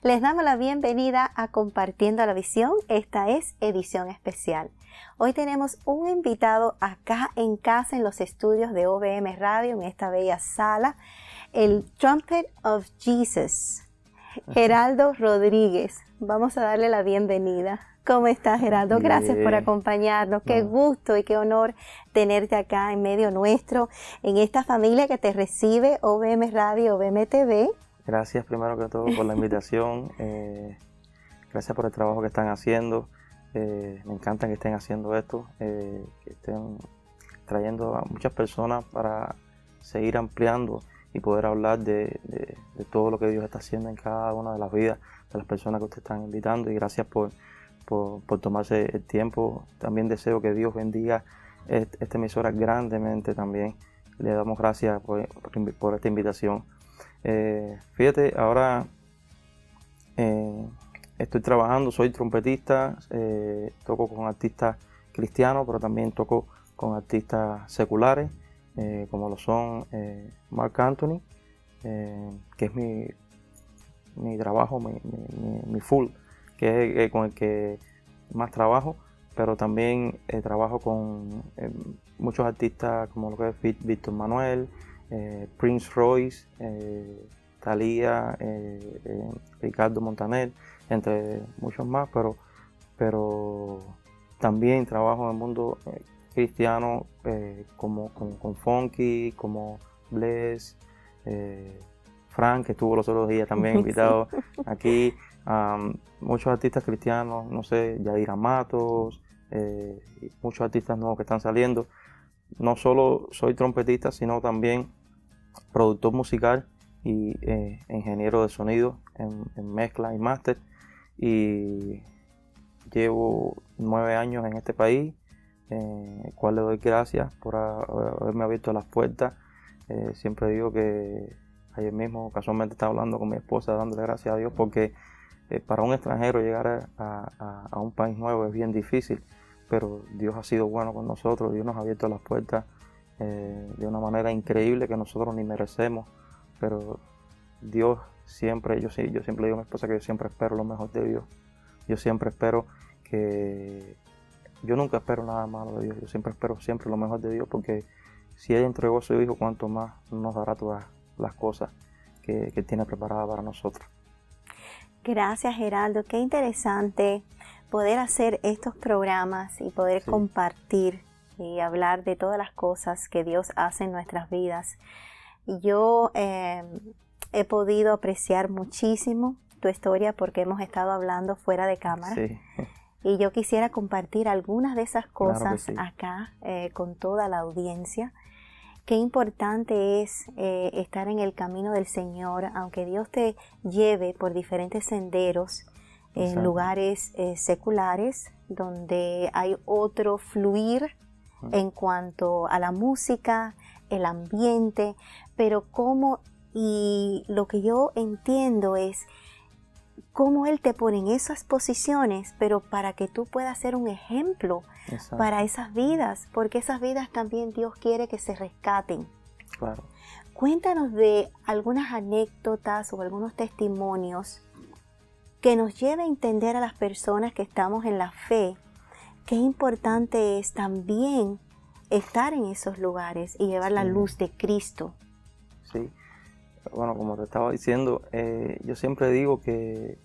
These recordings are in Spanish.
Les damos la bienvenida a Compartiendo la Visión. Esta es edición especial. Hoy tenemos un invitado acá en casa en los estudios de OBM Radio, en esta bella sala, el Trumpet of Jesus, Geraldo Rodríguez. Vamos a darle la bienvenida. ¿Cómo estás, Geraldo? Gracias por acompañarnos. Qué gusto y qué honor tenerte acá en medio nuestro, en esta familia que te recibe, OBM Radio, OBM TV. Gracias primero que todo por la invitación, gracias por el trabajo que están haciendo, me encanta que estén haciendo esto, que estén trayendo a muchas personas para seguir ampliando y poder hablar de todo lo que Dios está haciendo en cada una de las vidas de las personas que ustedes están invitando, y gracias por tomarse el tiempo. También deseo que Dios bendiga esta emisora grandemente también. Le damos gracias por esta invitación. Fíjate, ahora estoy trabajando, soy trompetista, toco con artistas cristianos, pero también toco con artistas seculares, como lo son Marc Anthony, que es mi trabajo, mi full, que es con el que más trabajo, pero también trabajo con muchos artistas como lo que es Víctor Manuel, Prince Royce, Thalía, Ricardo Montaner, entre muchos más, pero también trabajo en el mundo cristiano, como con Funky, como Bless, Frank, que estuvo los otros días también invitado aquí, muchos artistas cristianos, no sé, Yadira Matos, muchos artistas nuevos que están saliendo. No solo soy trompetista, sino también productor musical y ingeniero de sonido en mezcla y máster, y llevo 9 años en este país, el cual le doy gracias por haberme abierto las puertas. Siempre digo que ayer mismo casualmente estaba hablando con mi esposa, dándole gracias a Dios, porque para un extranjero llegar a un país nuevo es bien difícil, pero Dios ha sido bueno con nosotros. Dios nos ha abierto las puertas de una manera increíble que nosotros ni merecemos, pero Dios siempre, yo siempre digo a mi esposa que yo siempre espero lo mejor de Dios. Yo siempre espero yo nunca espero nada malo de Dios, yo siempre espero lo mejor de Dios, porque si Él entregó a su Hijo, cuánto más nos dará todas las cosas que tiene preparadas para nosotros. Gracias, Geraldo. Qué interesante poder hacer estos programas y poder compartir y hablar de todas las cosas que Dios hace en nuestras vidas. Yo he podido apreciar muchísimo tu historia porque hemos estado hablando fuera de cámara. Sí. Y yo quisiera compartir algunas de esas cosas Claro que sí. acá con toda la audiencia. Qué importante es estar en el camino del Señor, aunque Dios te lleve por diferentes senderos, en lugares seculares, donde hay otro fluir en cuanto a la música, el ambiente, pero y lo que yo entiendo es cómo Él te pone en esas posiciones, pero para que tú puedas ser un ejemplo para esas vidas, porque esas vidas también Dios quiere que se rescaten. Claro. Cuéntanos de algunas anécdotas o algunos testimonios que nos lleve a entender a las personas que estamos en la fe, qué importante es también estar en esos lugares y llevar la luz de Cristo. Sí. Bueno, como te estaba diciendo, yo siempre digo que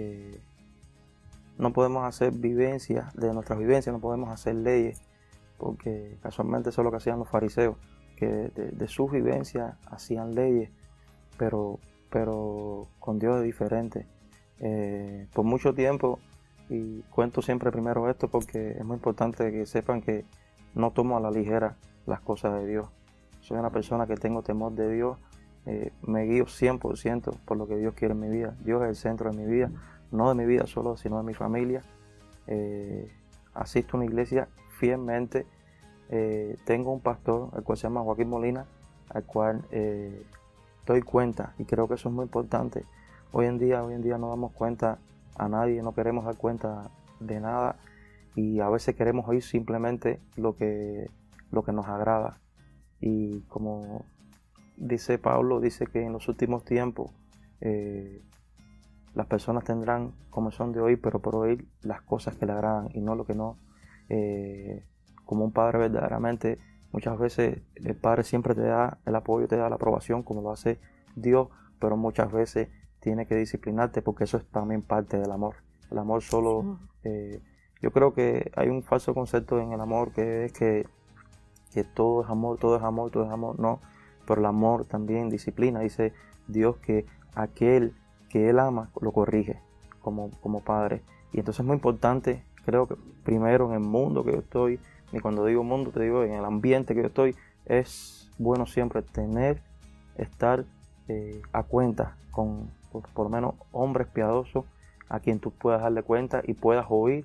no podemos hacer vivencias, de nuestras vivencias no podemos hacer leyes, porque casualmente eso es lo que hacían los fariseos, que de sus vivencias hacían leyes, pero con Dios es diferente. Por mucho tiempo, y cuento siempre primero esto porque es muy importante que sepan que no tomo a la ligera las cosas de Dios. Soy una persona que tengo temor de Dios. Me guío 100% por lo que Dios quiere en mi vida. Dios es el centro de mi vida, no de mi vida solo, sino de mi familia. Asisto a una iglesia fielmente. Tengo un pastor, el cual se llama Joaquín Molina, al cual doy cuenta, y creo que eso es muy importante. Hoy en día no damos cuenta a nadie, no queremos dar cuenta de nada, y a veces queremos oír simplemente lo que nos agrada. Y como dice Pablo, dice que en los últimos tiempos las personas tendrán comezón de oír, pero por oír las cosas que le agradan y no lo que no. Como un padre verdaderamente, muchas veces el padre siempre te da el apoyo, te da la aprobación como lo hace Dios, pero muchas veces tiene que disciplinarte porque eso es también parte del amor. El amor solo, yo creo que hay un falso concepto en el amor que es que todo es amor, todo es amor, todo es amor. No, pero el amor también disciplina. Dice Dios que aquel que Él ama lo corrige como padre. Y entonces es muy importante, creo que primero en el mundo que yo estoy, y cuando digo mundo te digo en el ambiente que yo estoy, es bueno siempre estar a cuenta con por lo menos hombres piadosos a quien tú puedas darle cuenta y puedas oír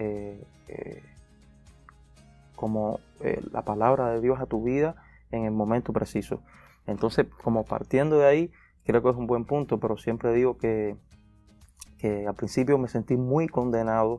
la palabra de Dios a tu vida en el momento preciso. Entonces, como partiendo de ahí, creo que es un buen punto, pero siempre digo que al principio me sentí muy condenado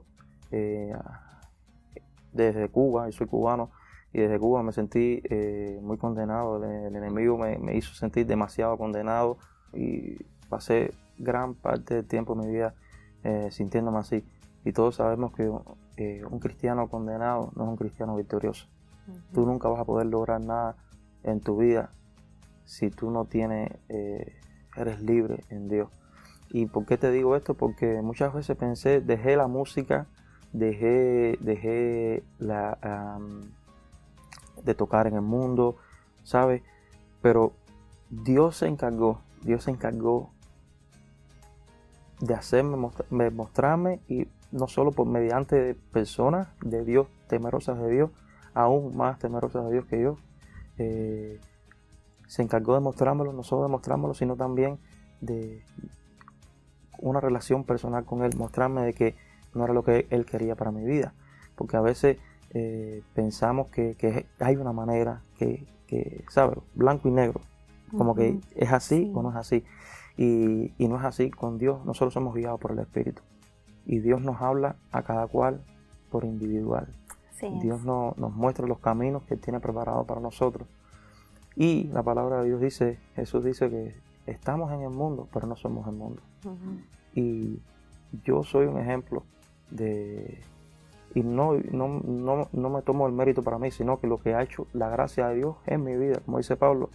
desde Cuba. Yo soy cubano y desde Cuba me sentí muy condenado. El enemigo me hizo sentir demasiado condenado y pasé gran parte del tiempo de mi vida sintiéndome así. Y todos sabemos que un cristiano condenado no es un cristiano victorioso. Tú nunca vas a poder lograr nada en tu vida si tú no eres libre en Dios. ¿Y por qué te digo esto? Porque muchas veces pensé, dejé la música, dejé de tocar en el mundo, ¿sabes? Pero Dios se encargó de hacerme, mostrarme, y no solo mediante personas de Dios, temerosas de Dios, aún más temerosas de Dios que yo, se encargó de mostrármelo, no solo de mostrármelo, sino también de una relación personal con Él, mostrarme de que no era lo que Él quería para mi vida, porque a veces pensamos que hay una manera que ¿sabes? Blanco y negro, como que es así o no es así, y no es así. Con Dios nosotros somos guiados por el Espíritu, y Dios nos habla a cada cual por individual. Dios nos muestra los caminos que Él tiene preparados para nosotros, y la palabra de Dios dice, Jesús dice que estamos en el mundo, pero no somos el mundo. Y yo soy un ejemplo y no me tomo el mérito para mí, sino que lo que ha hecho la gracia de Dios en mi vida, como dice Pablo,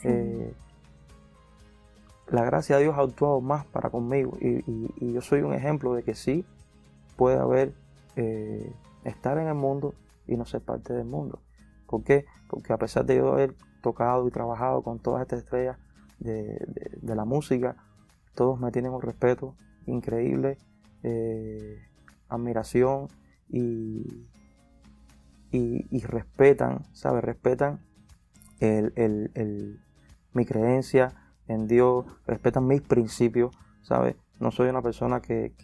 la gracia de Dios ha actuado más para conmigo, y yo soy un ejemplo de que sí puede haber estar en el mundo y no ser parte del mundo. ¿Por qué? Porque a pesar de yo haber tocado y trabajado con todas estas estrellas de la música, todos me tienen un respeto increíble, admiración, y respetan, ¿sabes? Respetan mi creencia en Dios, respetan mis principios, ¿sabes? No soy una persona que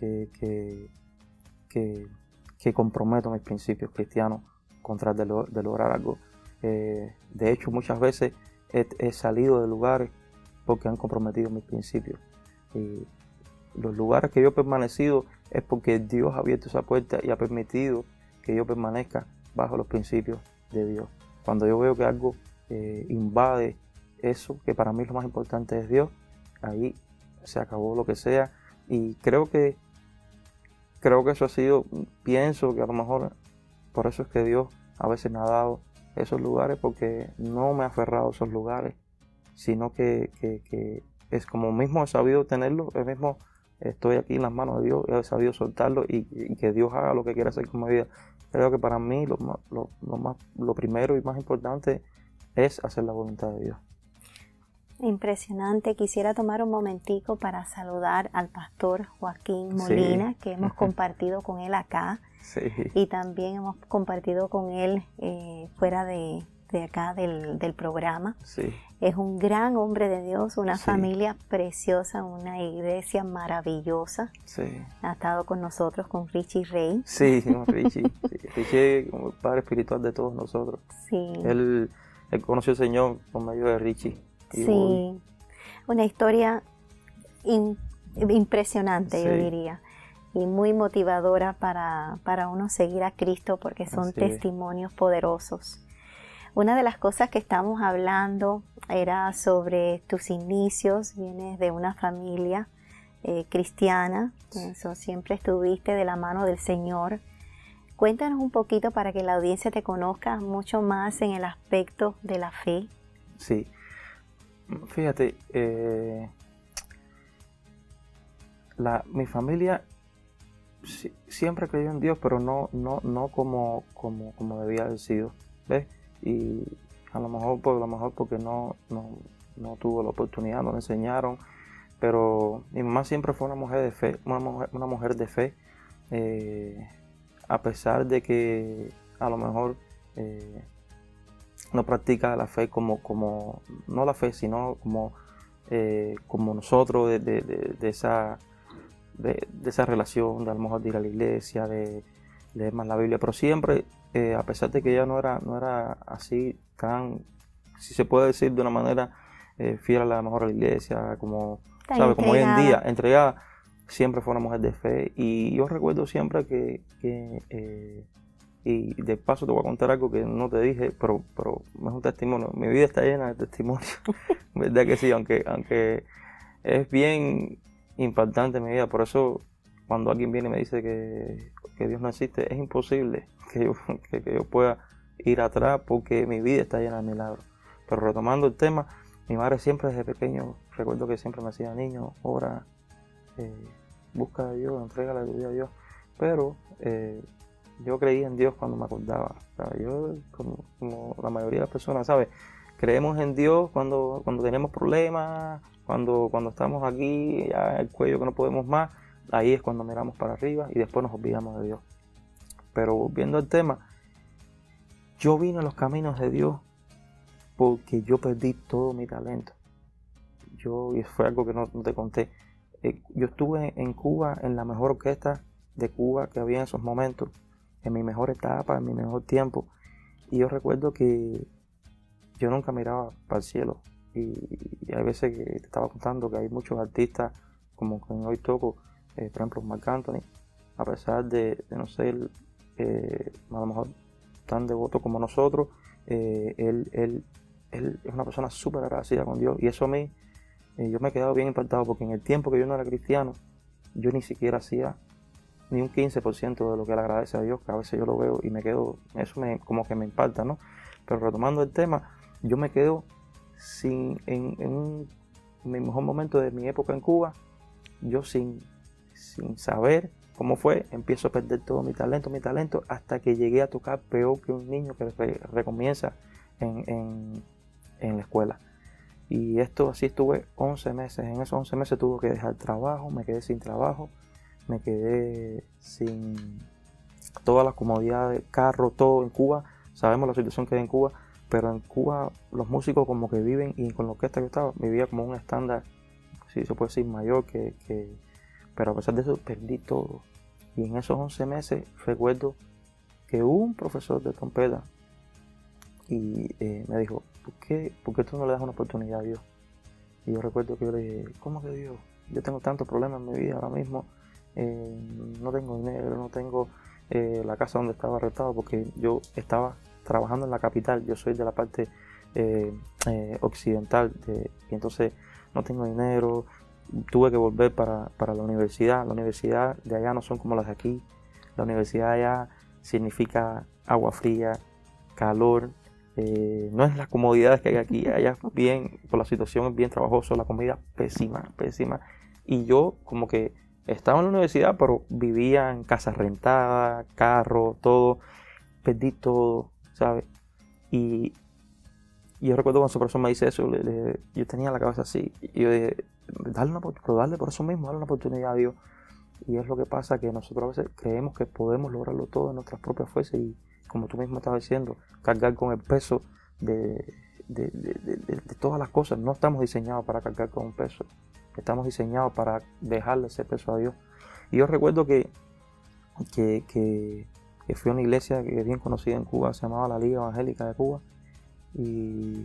comprometo mis principios cristianos con tal de lograr algo. De hecho, muchas veces he salido de lugares porque han comprometido mis principios. Y los lugares que yo he permanecido es porque Dios ha abierto esa puerta y ha permitido que yo permanezca bajo los principios de Dios. Cuando yo veo que algo invade eso, que para mí lo más importante es Dios, ahí se acabó lo que sea. Y creo que eso ha sido, pienso que a lo mejor por eso es que Dios a veces me ha dado esos lugares, porque no me ha aferrado a esos lugares, sino que es como mismo he sabido tenerlo, es mismo estoy aquí en las manos de Dios, he sabido soltarlo y que Dios haga lo que quiera hacer con mi vida. Creo que para mí lo primero y más importante es hacer la voluntad de Dios. Impresionante. Quisiera tomar un momentico para saludar al pastor Joaquín Molina, que hemos compartido con él acá, y también hemos compartido con él fuera de acá del programa. Es un gran hombre de Dios, una familia preciosa, una iglesia maravillosa. Ha estado con nosotros, con Richie Rey. Sí, con Richie. Richie es como el padre espiritual de todos nosotros. Él conoció al Señor por medio de Richie. Una historia impresionante, yo diría, y muy motivadora para uno seguir a Cristo, porque son testimonios poderosos. Una de las cosas que estamos hablando era sobre tus inicios. Vienes de una familia cristiana, eso, siempre estuviste de la mano del Señor. Cuéntanos un poquito para que la audiencia te conozca mucho más en el aspecto de la fe. Sí, fíjate, mi familia siempre creyó en Dios, pero no como debía haber sido, ¿ves? Y a lo mejor porque no tuvo la oportunidad, no le enseñaron, pero mi mamá siempre fue una mujer de fe, una mujer de fe, a pesar de que a lo mejor no practica la fe como no la fe, sino como nosotros de esa relación, de a lo mejor de ir a la iglesia, de leer más la Biblia, pero siempre, a pesar de que ella no era así tan, si se puede decir de una manera fiel a la mejor a la iglesia, como hoy en día, entregada, siempre fue una mujer de fe. Y yo recuerdo siempre y de paso te voy a contar algo que no te dije, pero es un testimonio. Mi vida está llena de testimonios, verdad que sí, aunque es bien impactante mi vida. Por eso cuando alguien viene y me dice que Dios no existe, es imposible que yo pueda ir atrás, porque mi vida está llena de milagros. Pero retomando el tema, mi madre siempre desde pequeño, recuerdo que siempre me decía: niño, ora, busca a Dios, entrégale tu vida a Dios. Pero yo creía en Dios cuando me acordaba, ¿sabes? Yo, como la mayoría de las personas, ¿sabes? Creemos en Dios cuando tenemos problemas, cuando estamos aquí, ya el cuello que no podemos más, ahí es cuando miramos para arriba y después nos olvidamos de Dios. Pero volviendo al tema, yo vine a los caminos de Dios porque yo perdí todo mi talento. Y fue algo que no te conté. Yo estuve en Cuba, en la mejor orquesta de Cuba que había en esos momentos, en mi mejor etapa, en mi mejor tiempo. Y yo recuerdo que yo nunca miraba para el cielo. Y hay veces que te estaba contando que hay muchos artistas, como que hoy toco, por ejemplo, Marc Anthony, a pesar de no ser a lo mejor tan devoto como nosotros, él es una persona súper agradecida con Dios. Y eso a mí, yo me he quedado bien impactado, porque en el tiempo que yo no era cristiano, yo ni siquiera hacía ni un 15% de lo que él agradece a Dios, que a veces yo lo veo y me quedo, como que me impacta, ¿no? Pero retomando el tema, yo me quedo en mi mejor momento de mi época en Cuba, yo sin saber cómo fue, empiezo a perder todo mi talento, hasta que llegué a tocar peor que un niño que recomienza en la escuela. Y esto así estuve 11 meses. En esos 11 meses tuve que dejar trabajo, me quedé sin trabajo, me quedé sin todas las comodidades, carro, todo en Cuba. Sabemos la situación que hay en Cuba, pero en Cuba los músicos como que viven, y con la orquesta que estaba, vivía como un estándar, si se puede decir, mayor pero a pesar de eso perdí todo. Y en esos 11 meses recuerdo que hubo un profesor de trompeta y me dijo: ¿Por qué tú no le das una oportunidad a Dios? Y yo recuerdo que yo le dije: ¿cómo que Dios? Yo tengo tantos problemas en mi vida ahora mismo, no tengo dinero, no tengo la casa donde estaba arrestado, porque yo estaba trabajando en la capital, yo soy de la parte occidental, y entonces no tengo dinero, tuve que volver para la universidad. La universidad de allá no son como las de aquí. La universidad de allá significa agua fría, calor, no es las comodidades que hay aquí. Allá bien, por la situación es bien trabajoso, la comida pésima. Y yo como que estaba en la universidad, pero vivía en casas rentadas, carro, todo, perdí todo, ¿sabes? Y yo recuerdo cuando su profesor me dice eso, yo tenía la cabeza así, y yo dije: darle por eso mismo, darle una oportunidad a Dios. Y es lo que pasa, que nosotros a veces creemos que podemos lograrlo todo en nuestras propias fuerzas, y como tú mismo estabas diciendo, cargar con el peso de todas las cosas. No estamos diseñados para cargar con un peso, estamos diseñados para dejarle ese peso a Dios. Y yo recuerdo que fui a una iglesia que es bien conocida en Cuba, se llamaba la Liga Evangélica de Cuba, y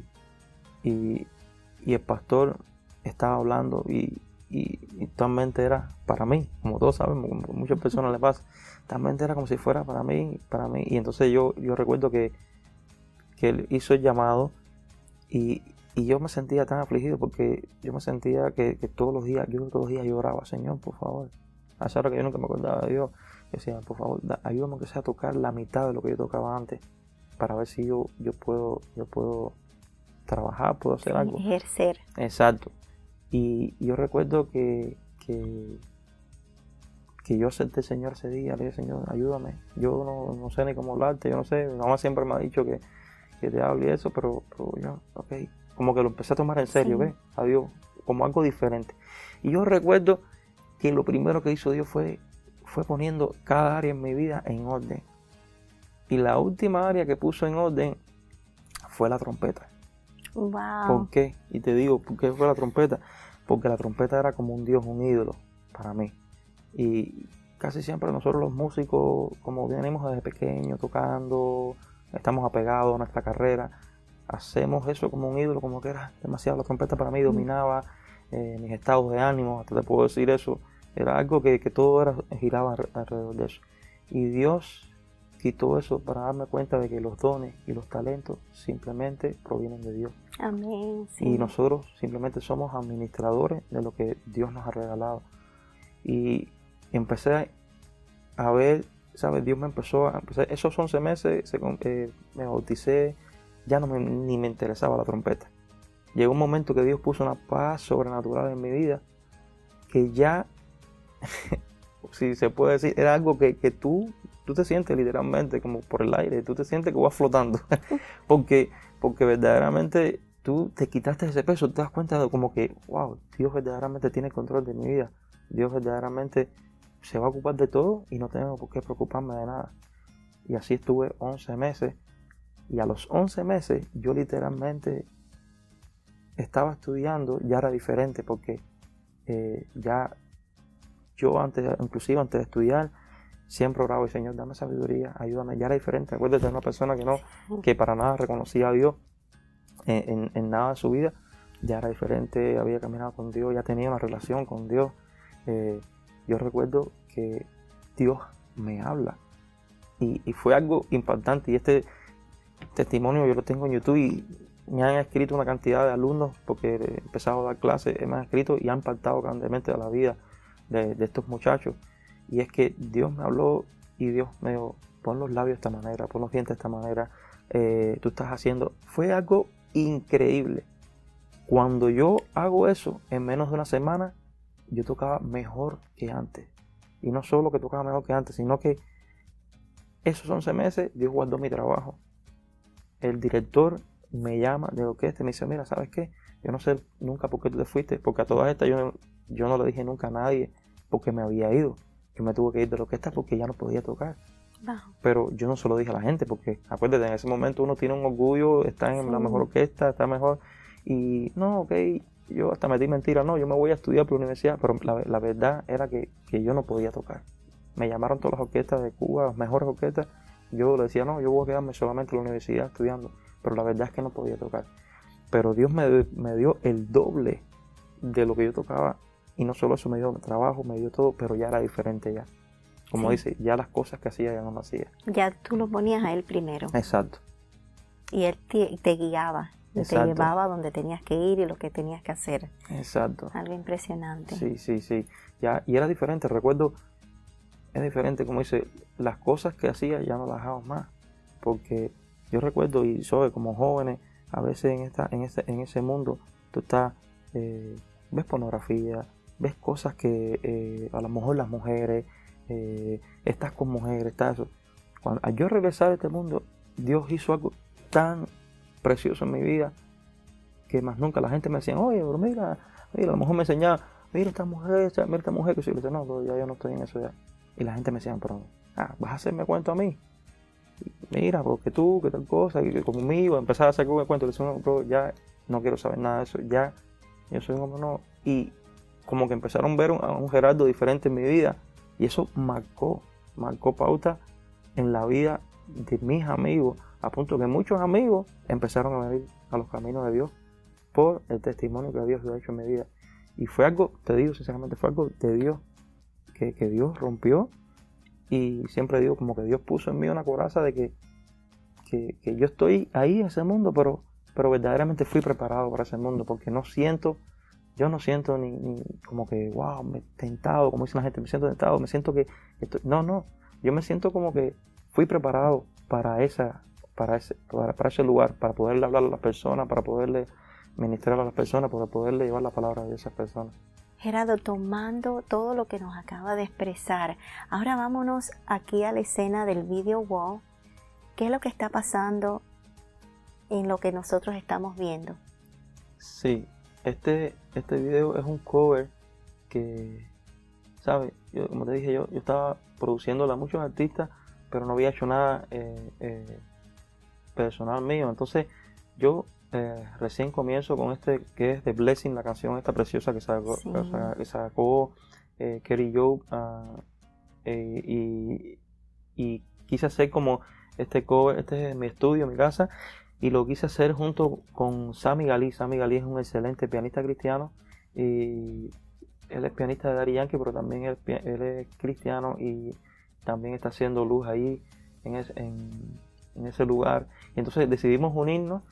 el pastor estaba hablando y totalmente era para mí, como todos sabemos, como a muchas personas les pasa, totalmente era como si fuera para mí, y entonces yo recuerdo que él hizo el llamado, y Y yo me sentía tan afligido porque yo me sentía que todos los días lloraba, Señor, por favor. A esa hora que yo nunca me acordaba de Dios, yo decía, por favor, ayúdame que sea a tocar la mitad de lo que yo tocaba antes, para ver si yo puedo trabajar, puedo hacer algo. Ejercer. Exacto. Y yo recuerdo que yo acepté al Señor ese día, le dije, Señor, ayúdame. Yo no sé ni cómo hablarte, yo no sé, mi mamá siempre me ha dicho que te hable y eso, pero yo, ok. Como que lo empecé a tomar en serio, ¿ves? A Dios, como algo diferente. Y yo recuerdo que lo primero que hizo Dios fue poniendo cada área en mi vida en orden. Y la última área que puso en orden fue la trompeta. Wow. ¿Por qué? Y te digo, ¿por qué fue la trompeta? Porque la trompeta era como un Dios, un ídolo para mí. Y casi siempre nosotros los músicos, como venimos desde pequeños tocando, estamos apegados a nuestra carrera, hacemos eso como un ídolo, como que era demasiado. La trompeta para mí dominaba mis estados de ánimo, hasta te puedo decir eso. Era algo que todo giraba alrededor de eso. Y Dios quitó eso para darme cuenta de que los dones y los talentos simplemente provienen de Dios. Amén. Sí. Y nosotros simplemente somos administradores de lo que Dios nos ha regalado. Y empecé a ver, ¿sabes? Dios me empezó a... Esos 11 meses me bauticé, ya ni me interesaba la trompeta. Llegó un momento que Dios puso una paz sobrenatural en mi vida, que ya, si se puede decir, era algo que tú te sientes literalmente como por el aire, tú te sientes que vas flotando, porque verdaderamente tú te quitaste ese peso, te das cuenta de como que, wow, Dios verdaderamente tiene el control de mi vida, Dios verdaderamente se va a ocupar de todo y no tengo por qué preocuparme de nada. Y así estuve 11 meses, y a los 11 meses yo literalmente estaba estudiando, ya era diferente, porque ya yo inclusive antes de estudiar, siempre oraba, Señor, dame sabiduría, ayúdame. Ya era diferente. Acuérdate de una persona que para nada reconocía a Dios en nada de su vida. Ya era diferente, había caminado con Dios, ya tenía una relación con Dios. Yo recuerdo que Dios me habla. Y fue algo impactante. Y este testimonio yo lo tengo en YouTube y me han escrito una cantidad de alumnos, porque he empezado a dar clases, me han escrito y han impactado grandemente a la vida de estos muchachos. Y es que Dios me habló y Dios me dijo, pon los labios de esta manera, pon los dientes de esta manera, tú estás haciendo. Fue algo increíble. Cuando yo hago eso, en menos de una semana, yo tocaba mejor que antes. Y no solo que tocaba mejor que antes, sino que esos 11 meses Dios guardó mi trabajo. El director me llama de orquesta y me dice, mira, ¿sabes qué? Yo no sé nunca por qué tú te fuiste, porque a todas estas yo no le dije nunca a nadie porque me había ido. Yo me tuve que ir de la orquesta porque ya no podía tocar. Wow. Pero yo no se lo dije a la gente porque, acuérdate, en ese momento uno tiene un orgullo, está en la mejor orquesta, está mejor. Y no, ok, yo hasta metí mentira, no, yo me voy a estudiar por la universidad, pero la verdad era que yo no podía tocar. Me llamaron todas las orquestas de Cuba, las mejores orquestas. Yo le decía, no, yo voy a quedarme solamente en la universidad estudiando, pero la verdad es que no podía tocar. Pero Dios me dio el doble de lo que yo tocaba, y no solo eso, me dio trabajo, me dio todo, pero ya era diferente ya. Como dice, ya las cosas que hacía ya no las hacía. Ya tú lo ponías a él primero. Exacto. Y él te guiaba, Exacto. Te llevaba donde tenías que ir y lo que tenías que hacer. Exacto. Algo impresionante. Sí. Ya, y era diferente, recuerdo, es diferente, como dice, las cosas que hacía ya no las hago más, porque yo recuerdo, y soy como jóvenes, a veces en ese mundo, tú estás, ves pornografía, ves cosas que a lo mejor las mujeres, estás con mujeres, estás eso. Al yo regresar a este mundo, Dios hizo algo tan precioso en mi vida, que más nunca la gente me decía, oye, pero mira, a lo mejor me enseñaba, mira esta mujer, que yo le decía, no, ya yo no estoy en eso ya. Y la gente me decía, pero, ¿vas a hacerme cuento a mí? Mira, porque tú, que tal cosa, y conmigo, empezaba a hacer cuento, le decía, no, bro, ya no quiero saber nada de eso, ya, yo soy un hombre nuevo. Y como que empezaron a ver a un Gerardo diferente en mi vida, y eso marcó pauta en la vida de mis amigos, a punto que muchos amigos empezaron a venir a los caminos de Dios por el testimonio que Dios ha hecho en mi vida. Y fue algo, te digo sinceramente, fue algo de Dios, que Dios rompió. Y siempre digo como que Dios puso en mí una coraza de que yo estoy ahí en ese mundo, pero pero verdaderamente fui preparado para ese mundo, porque yo no siento ni como que, wow, me he tentado, como dice la gente, me siento tentado, me siento que estoy, no, yo me siento como que fui preparado para ese lugar, para poderle hablar a las personas, para poderle ministrar a las personas, para poderle llevar la palabra de esas personas. Gerardo, tomando todo lo que nos acaba de expresar, ahora vámonos aquí a la escena del video wall. ¿Qué es lo que está pasando en lo que nosotros estamos viendo? Sí, este video es un cover que, ¿sabes? Como te dije, yo estaba produciéndola a muchos artistas, pero no había hecho nada personal mío. Entonces yo recién comienzo con que es The Blessing, la canción esta preciosa que sacó Kerry Joe, y quise hacer como este cover. Este es mi estudio, mi casa, y lo quise hacer junto con Sammy Galí. Sammy Galí es un excelente pianista cristiano, y él es pianista de Daddy Yankee, pero también él es cristiano y también está haciendo luz ahí en ese lugar. Y entonces decidimos unirnos.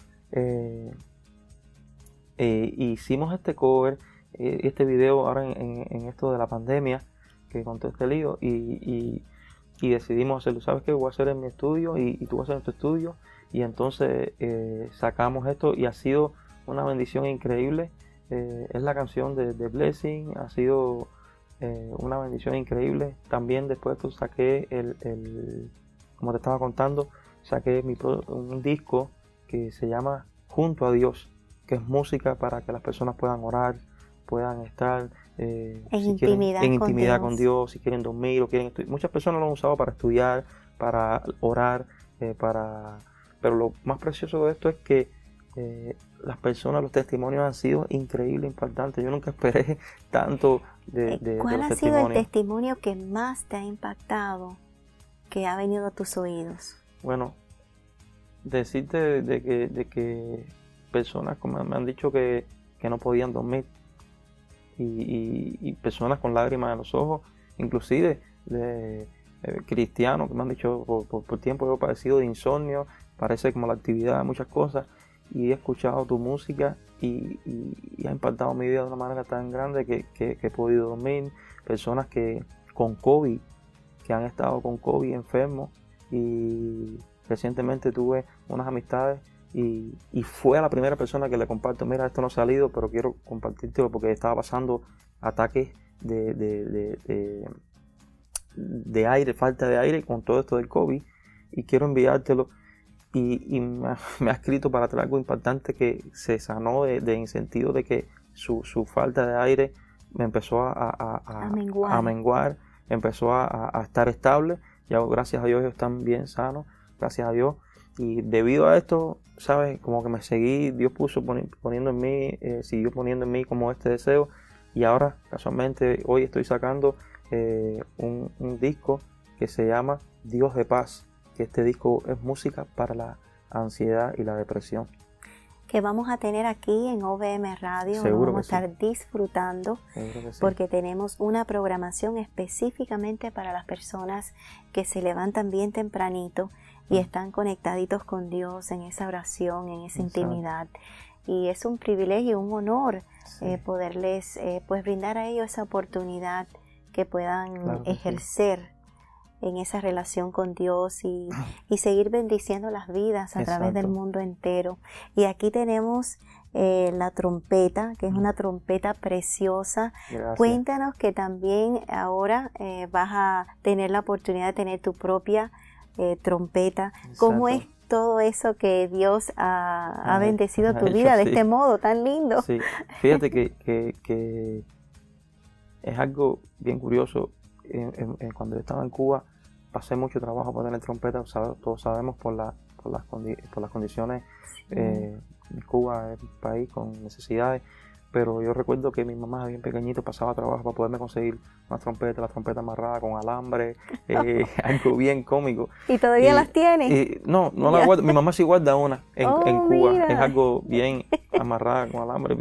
Hicimos este cover, este video ahora en esto de la pandemia, que con todo este lío, y decidimos hacerlo. ¿Sabes qué? Voy a hacer en mi estudio y tú vas a hacer en tu estudio, y entonces sacamos esto y ha sido una bendición increíble. Es la canción de Blessing, ha sido una bendición increíble. También después de esto saqué como te estaba contando, saqué un disco que se llama Junto a Dios, que es música para que las personas puedan orar, puedan estar en intimidad con Dios, si quieren dormir o quieren estudiar. Muchas personas lo han usado para estudiar, para orar, pero lo más precioso de esto es que las personas, los testimonios han sido increíbles, impactantes. Yo nunca esperé tanto de ¿Cuál los ha sido el testimonios. testimonio que más te ha impactado, que ha venido a tus oídos? Bueno, decirte de que personas como me han dicho que no podían dormir, y personas con lágrimas en los ojos, inclusive de cristianos que me han dicho por tiempo yo he padecido de insomnio, parece como la actividad de muchas cosas, y he escuchado tu música y ha impactado mi vida de una manera tan grande que he podido dormir. Personas que con COVID, que han estado con COVID enfermos, y recientemente tuve unas amistades y fue a la primera persona que le comparto: mira, esto no ha salido, pero quiero compartírtelo porque estaba pasando ataques de aire, falta de aire con todo esto del COVID, y quiero enviártelo. Y me ha escrito para traer algo impactante, que se sanó en sentido de que su falta de aire me empezó a menguar, empezó a estar estable. Ya gracias a Dios ellos están bien sanos, gracias a Dios. Y debido a esto, ¿sabes? Como que me seguí, Dios poniendo en mí, siguió poniendo en mí como este deseo. Y ahora, casualmente, hoy estoy sacando un disco que se llama Dios de Paz, que este disco es música para la ansiedad y la depresión, que vamos a tener aquí en OVM Radio. Seguro lo vamos que a estar disfrutando, porque tenemos una programación específicamente para las personas que se levantan bien tempranito y están conectaditos con Dios en esa oración, en esa intimidad. Y es un privilegio, un honor poderles pues brindar a ellos esa oportunidad que puedan ejercer en esa relación con Dios y seguir bendiciendo las vidas a través del mundo entero. Y aquí tenemos la trompeta, que es una trompeta preciosa. Gracias. Cuéntanos que también ahora vas a tener la oportunidad de tener tu propia trompeta. ¿Cómo es todo eso que Dios ha bendecido tu vida de este modo tan lindo? Sí, fíjate que es algo bien curioso. Cuando yo estaba en Cuba pasé mucho trabajo para tener trompeta. Todos sabemos por las condiciones. Cuba es un país con necesidades, pero yo recuerdo que mi mamá bien pequeñito pasaba trabajo para poderme conseguir una trompeta, la trompeta amarrada con alambre, algo bien cómico. ¿Y todavía las tienes? No la guardo. Mi mamá sí guarda una en Cuba. Mira. Es algo bien amarrada con alambre,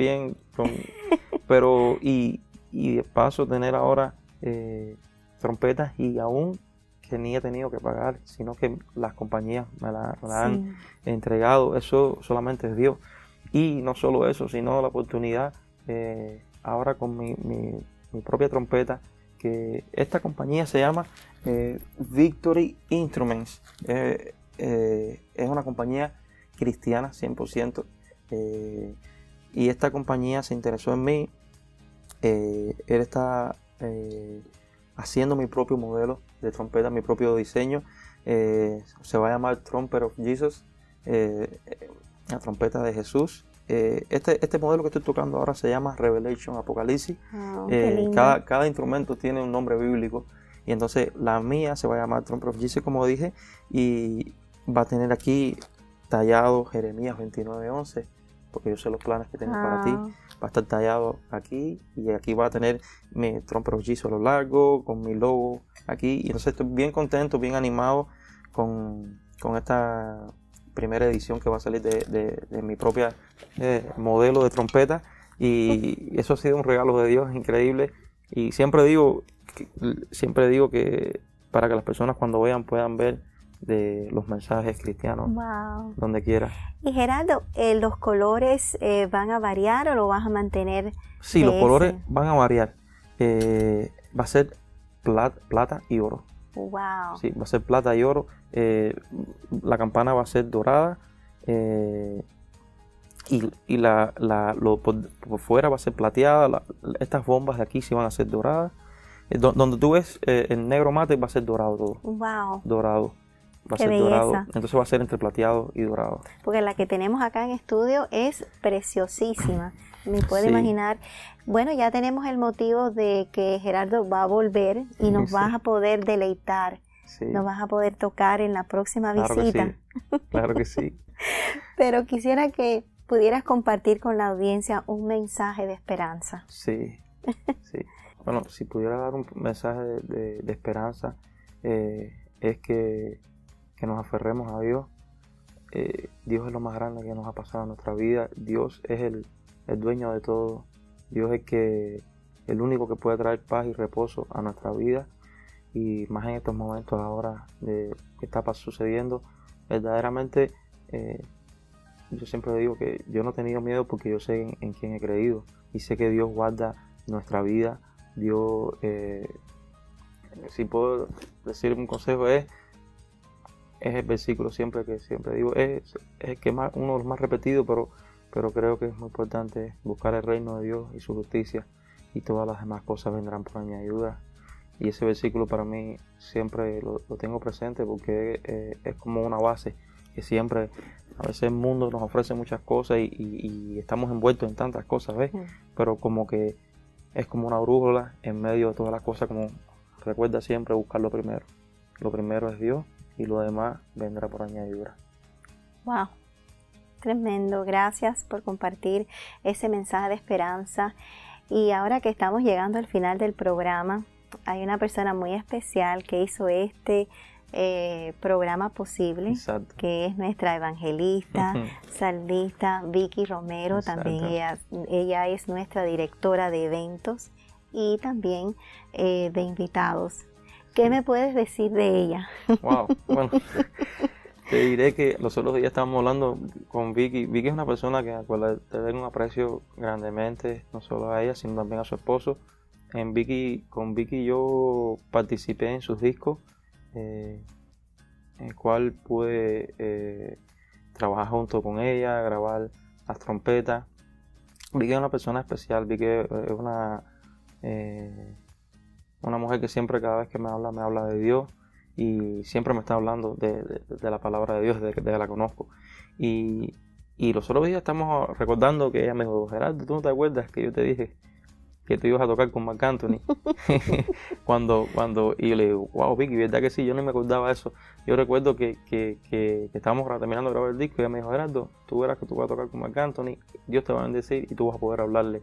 y de paso tener ahora trompetas, y aún que ni he tenido que pagar, sino que las compañías me la han entregado. Eso solamente es Dios. Y no solo eso, sino la oportunidad ahora con mi propia trompeta, que esta compañía se llama Victory Instruments. Es una compañía cristiana 100%. Y esta compañía se interesó en mí. Él está haciendo mi propio modelo de trompeta, mi propio diseño. Se va a llamar Trumpet of Jesus, la trompeta de Jesús. Este modelo que estoy tocando ahora se llama Revelation, Apocalipsis. Cada instrumento tiene un nombre bíblico, y entonces la mía se va a llamar Trumpet of Jesus, como dije, y va a tener aquí tallado Jeremías 29:11, porque yo sé los planes que tengo para ti. Va a estar tallado aquí, y aquí va a tener mi Trumpet of Jesus a lo largo, con mi logo aquí. Y entonces estoy bien contento, bien animado con esta primera edición que va a salir de mi propia modelo de trompeta. Y eso ha sido un regalo de Dios increíble. Y siempre digo que para que las personas cuando vean puedan ver de los mensajes cristianos donde quiera. Y Gerardo, ¿los colores van a variar o lo vas a mantener? Sí, los colores van a variar. Va a ser plata y oro. Wow. Sí, va a ser plata y oro. La campana va a ser dorada. Y por fuera va a ser plateada. Estas bombas de aquí sí van a ser doradas. Donde tú ves el negro mate va a ser dorado todo. Wow. Dorado. Va a Qué ser belleza. dorado. Entonces va a ser entre plateado y dorado. Porque la que tenemos acá en estudio es preciosísima. Me puedo imaginar. Bueno, ya tenemos el motivo de que Gerardo va a volver y nos vas a poder deleitar. Sí. Nos vas a poder tocar en la próxima visita. Claro que sí. Pero quisiera que pudieras compartir con la audiencia un mensaje de esperanza. Sí. Bueno, si pudiera dar un mensaje de esperanza, es que nos aferremos a Dios. Dios es lo más grande que nos ha pasado en nuestra vida. Dios es el dueño de todo. Dios es el único que puede traer paz y reposo a nuestra vida. Y más en estos momentos ahora que está sucediendo, verdaderamente yo siempre digo que yo no he tenido miedo porque yo sé en quién he creído. Y sé que Dios guarda nuestra vida. Dios, si puedo decir un consejo, es el versículo que siempre digo, es que uno de los más repetidos, pero creo que es muy importante buscar el reino de Dios y su justicia, y todas las demás cosas vendrán por añadidura. Y ese versículo para mí siempre lo tengo presente, porque es como una base que siempre, a veces el mundo nos ofrece muchas cosas y estamos envueltos en tantas cosas, ¿ves? Pero como que es como una brújula en medio de todas las cosas, como recuerda siempre buscar lo primero. Lo primero es Dios y lo demás vendrá por añadidura. Wow, tremendo. Gracias por compartir ese mensaje de esperanza. Y ahora que estamos llegando al final del programa, hay una persona muy especial que hizo este programa posible. Exacto. Que es nuestra evangelista, salmista Vicky Romero. Exacto. También ella es nuestra directora de eventos y también de invitados. ¿Qué me puedes decir de ella? Wow, bueno, te diré que los otros días estábamos hablando con Vicky. Vicky es una persona que te tengo un aprecio grandemente, no solo a ella, sino también a su esposo. Con Vicky yo participé en sus discos, en el cual pude trabajar junto con ella, grabar las trompetas. Vicky es una persona especial. Vicky es una mujer que siempre, cada vez que me habla de Dios, y siempre me está hablando de la palabra de Dios desde que la conozco. Y los otros días estamos recordando que ella me dijo: Gerardo, ¿tú no te acuerdas que yo te dije que tú ibas a tocar con Marc Anthony? Y yo le digo: wow, Vicky, ¿verdad que sí? Yo no me acordaba de eso. Yo recuerdo que estábamos terminando de grabar el disco y ella me dijo: Gerardo, tú verás que tú vas a tocar con Marc Anthony, Dios te va a bendecir y tú vas a poder hablarle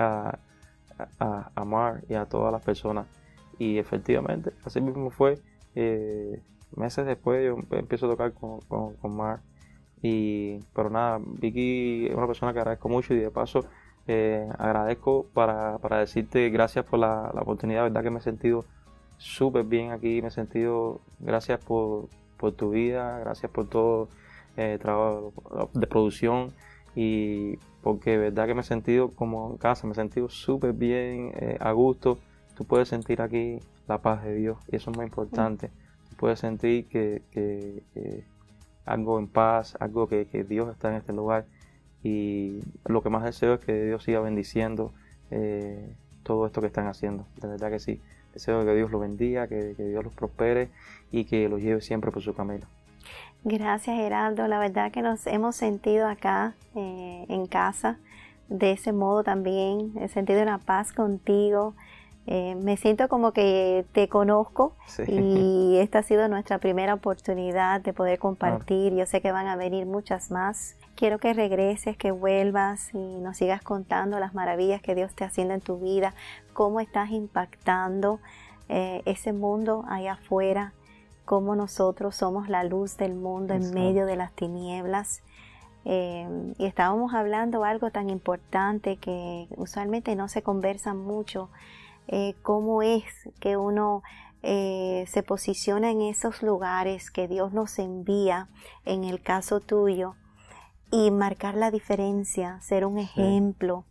a Marc y a todas las personas. Y efectivamente, así mismo fue. Meses después yo empiezo a tocar con Marc. Pero nada, Vicky es una persona que agradezco mucho, y de paso agradezco para decirte gracias por la oportunidad, verdad que me he sentido súper bien aquí, me he sentido, gracias por tu vida, gracias por todo trabajo de producción, y porque de verdad que me he sentido como en casa, me he sentido súper bien, a gusto. Tú puedes sentir aquí la paz de Dios, y eso es muy importante. Tú puedes sentir que algo en paz, algo que Dios está en este lugar, y lo que más deseo es que Dios siga bendiciendo todo esto que están haciendo. De verdad que sí, deseo que Dios los bendiga, que Dios los prospere y que los lleve siempre por su camino. Gracias, Geraldo. La verdad que nos hemos sentido acá en casa de ese modo también. He sentido una paz contigo. Me siento como que te conozco, sí. Y esta ha sido nuestra primera oportunidad de poder compartir. Claro. Yo sé que van a venir muchas más. Quiero que regreses, que vuelvas y nos sigas contando las maravillas que Dios está haciendo en tu vida, cómo estás impactando ese mundo allá afuera, cómo nosotros somos la luz del mundo. Exacto. En medio de las tinieblas. Y estábamos hablando algo tan importante que usualmente no se conversa mucho. Cómo es que uno se posiciona en esos lugares que Dios nos envía, en el caso tuyo, y marcar la diferencia, ser un ejemplo,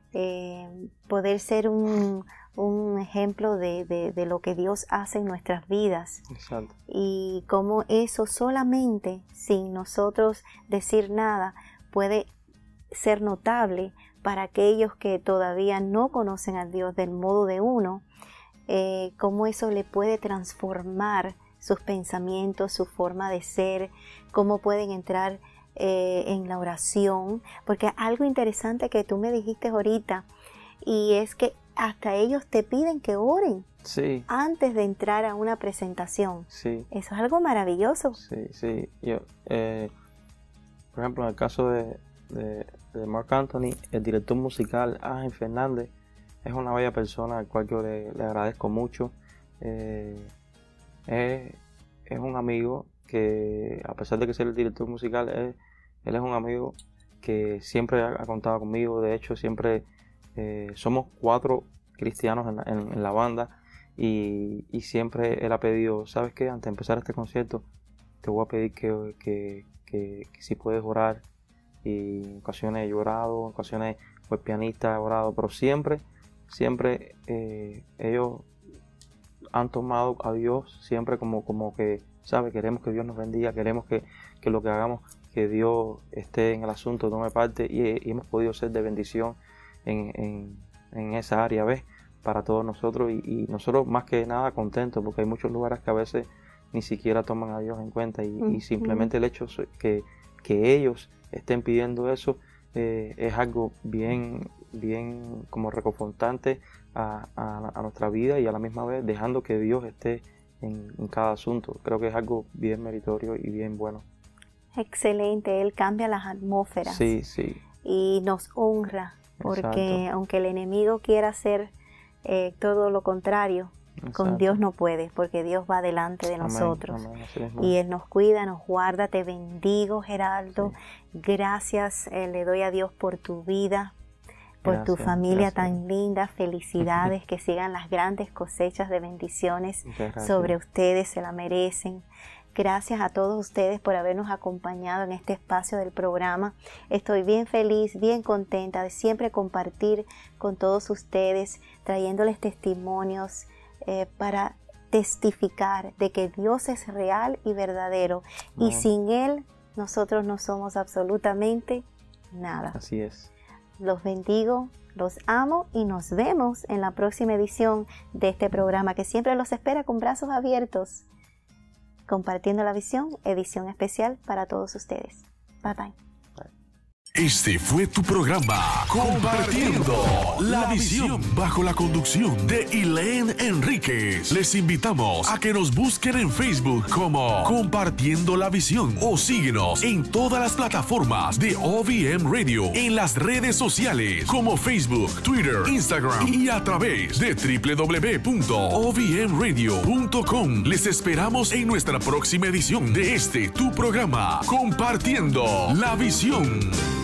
poder ser un ejemplo de lo que Dios hace en nuestras vidas. Exacto. Y cómo eso solamente, sin nosotros decir nada, puede ser notable para aquellos que todavía no conocen a Dios del modo de uno, cómo eso le puede transformar sus pensamientos, su forma de ser, cómo pueden entrar en la oración, porque algo interesante que tú me dijiste ahorita, y es que hasta ellos te piden que oren. Sí. Antes de entrar a una presentación. Sí. Eso es algo maravilloso. Sí, sí. Yo, por ejemplo, en el caso de Marc Anthony, el director musical Ángel Fernández es una bella persona al cual yo le agradezco mucho. Es un amigo que, a pesar de que sea el director musical, él es un amigo que siempre ha contado conmigo. De hecho, siempre somos 4 cristianos en la banda, y siempre él ha pedido, ¿sabes qué? Antes de empezar este concierto te voy a pedir que si puedes orar. Y en ocasiones he llorado, en ocasiones fue pianista, he orado, pero siempre ellos han tomado a Dios siempre como que, ¿sabe? Queremos que Dios nos bendiga, queremos que lo que hagamos, que Dios esté en el asunto, tome parte, y hemos podido ser de bendición en esa área, ¿ves? Para todos nosotros, y nosotros más que nada contentos, porque hay muchos lugares que a veces ni siquiera toman a Dios en cuenta, y simplemente el hecho que ellos estén pidiendo eso es algo bien como reconfortante a nuestra vida, y a la misma vez dejando que Dios esté en cada asunto. Creo que es algo bien meritorio y bien bueno. Excelente, Él cambia las atmósferas. Sí, sí. Y nos honra, porque exacto, aunque el enemigo quiera hacer todo lo contrario, exacto, con Dios no puede, porque Dios va delante de nosotros. Amén, y Él nos cuida, nos guarda. Te bendigo, Geraldo. Sí. Gracias le doy a Dios por tu vida, por gracias, tu familia tan linda. Felicidades, que sigan las grandes cosechas de bendiciones sobre ustedes, se la merecen. Gracias a todos ustedes por habernos acompañado en este espacio del programa. Estoy bien feliz, bien contenta de siempre compartir con todos ustedes, trayéndoles testimonios para testificar de que Dios es real y verdadero. Y sin Él nosotros no somos absolutamente nada. Así es. Los bendigo, los amo, y nos vemos en la próxima edición de este programa, que siempre los espera con brazos abiertos. Compartiendo la Visión, edición especial para todos ustedes. Bye bye. Este fue tu programa, Compartiendo la Visión, bajo la conducción de Elaine Enríquez. Les invitamos a que nos busquen en Facebook como Compartiendo la Visión, o síguenos en todas las plataformas de OVM Radio, en las redes sociales como Facebook, Twitter, Instagram, y a través de www.ovmradio.com. Les esperamos en nuestra próxima edición de tu programa, Compartiendo la Visión.